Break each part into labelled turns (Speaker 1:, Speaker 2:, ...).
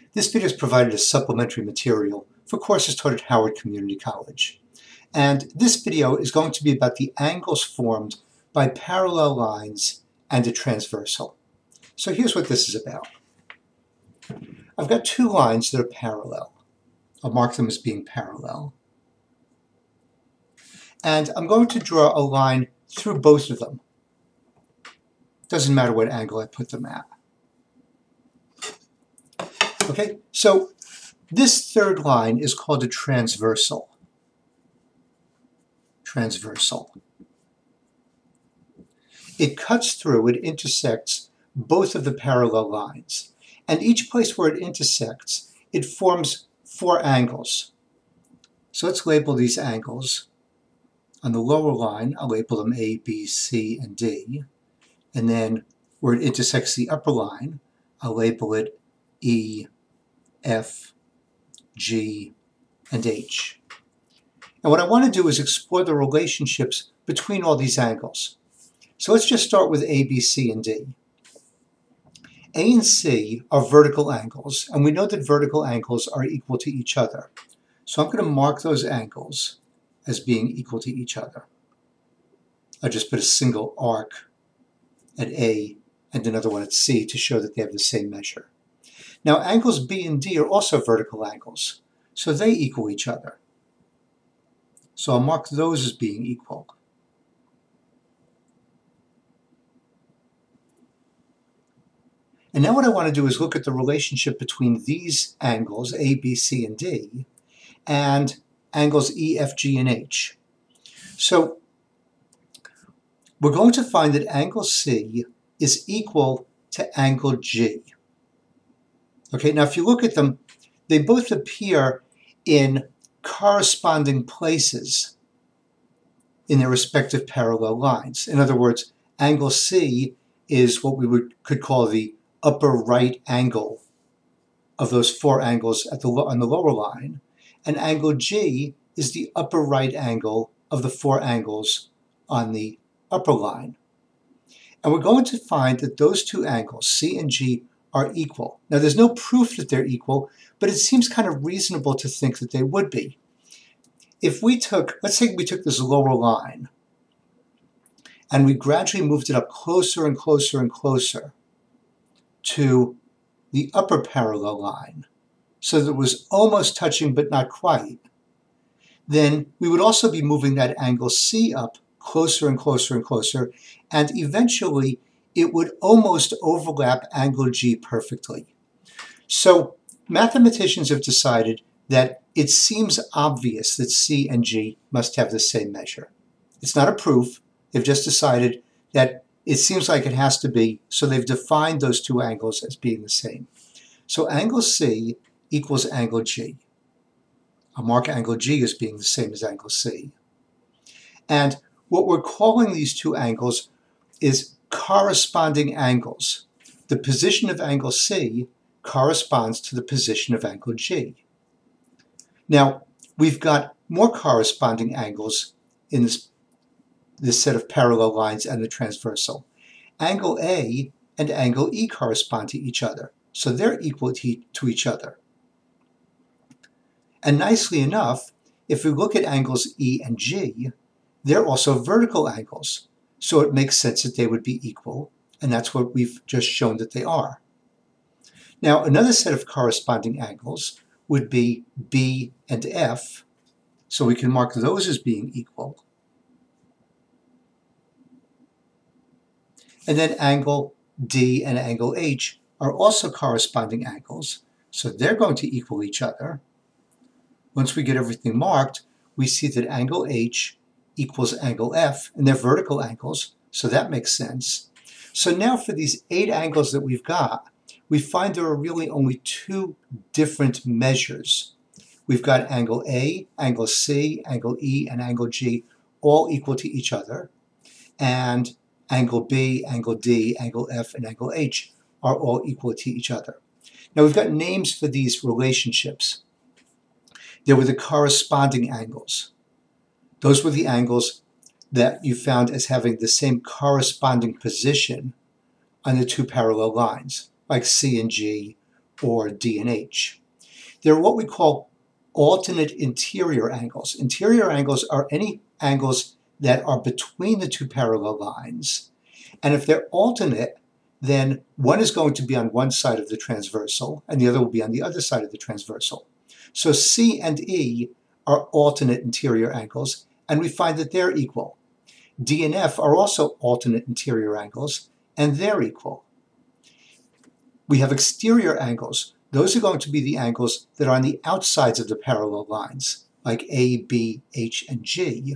Speaker 1: This video is provided as supplementary material for courses taught at Howard Community College. And this video is going to be about the angles formed by parallel lines and a transversal. So here's what this is about. I've got two lines that are parallel. I'll mark them as being parallel. And I'm going to draw a line through both of them. Doesn't matter what angle I put them at. Okay, so this third line is called a transversal. Transversal. It cuts through, it intersects both of the parallel lines. And each place where it intersects, it forms four angles. So let's label these angles. On the lower line, I'll label them A, B, C, and D. And then where it intersects the upper line, I'll label it E, F, G, and H. And what I want to do is explore the relationships between all these angles. So let's just start with A, B, C, and D. A and C are vertical angles, and we know that vertical angles are equal to each other. So I'm going to mark those angles as being equal to each other. I'll just put a single arc at A and another one at C to show that they have the same measure. Now angles B and D are also vertical angles, so they equal each other. So I'll mark those as being equal. And now what I want to do is look at the relationship between these angles, A, B, C, and D, and angles E, F, G, and H. So we're going to find that angle C is equal to angle G. Okay, now if you look at them, they both appear in corresponding places in their respective parallel lines. In other words, angle C is what we could call the upper right angle of those four angles on the lower line, and angle G is the upper right angle of the four angles on the upper line. And we're going to find that those two angles, C and G, are equal. Now there's no proof that they're equal, but it seems kind of reasonable to think that they would be. If we took, let's say we took this lower line, and we gradually moved it up closer and closer and closer to the upper parallel line, so that it was almost touching but not quite, then we would also be moving that angle C up closer and closer and closer, and eventually it would almost overlap angle G perfectly. So mathematicians have decided that it seems obvious that C and G must have the same measure. It's not a proof, they've just decided that it seems like it has to be, so they've defined those two angles as being the same. So angle C equals angle G. I'll mark angle G as being the same as angle C. And what we're calling these two angles is corresponding angles. The position of angle C corresponds to the position of angle G. Now, we've got more corresponding angles in this set of parallel lines and the transversal. Angle A and angle E correspond to each other, so they're equal to each other. And nicely enough, if we look at angles E and G, they're also vertical angles, so it makes sense that they would be equal, and that's what we've just shown that they are. Now, another set of corresponding angles would be B and F, so we can mark those as being equal. And then angle D and angle H are also corresponding angles, so they're going to equal each other. Once we get everything marked, we see that angle H equals angle F, and they're vertical angles, so that makes sense. So now for these 8 angles that we've got, we find there are really only 2 different measures. We've got angle A, angle C, angle E, and angle G all equal to each other, and angle B, angle D, angle F, and angle H are all equal to each other. Now we've got names for these relationships. There were the corresponding angles. Those were the angles that you found as having the same corresponding position on the 2 parallel lines, like C and G, or D and H. They're what we call alternate interior angles. Interior angles are any angles that are between the two parallel lines. And if they're alternate, then one is going to be on one side of the transversal and the other will be on the other side of the transversal. So C and E are alternate interior angles, and we find that they're equal. D and F are also alternate interior angles, and they're equal. We have exterior angles. Those are going to be the angles that are on the outsides of the parallel lines, like A, B, H, and G.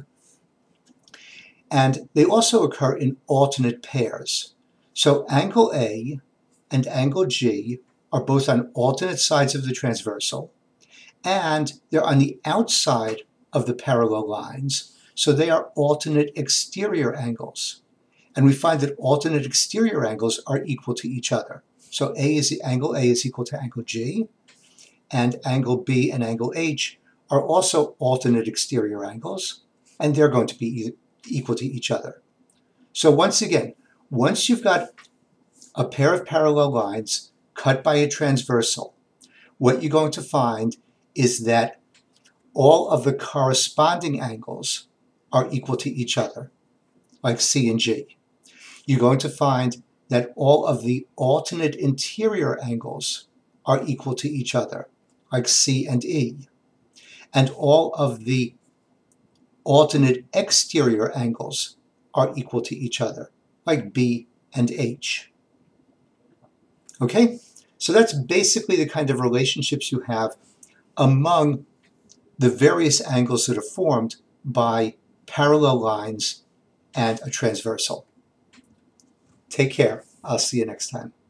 Speaker 1: And they also occur in alternate pairs. So angle A and angle G are both on alternate sides of the transversal, and they're on the outside of the parallel lines, so they are alternate exterior angles. And we find that alternate exterior angles are equal to each other. So angle A is equal to angle G, and angle B and angle H are also alternate exterior angles, and they're going to be equal to each other. So once again, once you've got a pair of parallel lines cut by a transversal, what you're going to find is that all of the corresponding angles are equal to each other, like C and G. You're going to find that all of the alternate interior angles are equal to each other, like C and E. And all of the alternate exterior angles are equal to each other, like B and H. Okay? So that's basically the kind of relationships you have among the various angles that are formed by parallel lines and a transversal. Take care. I'll see you next time.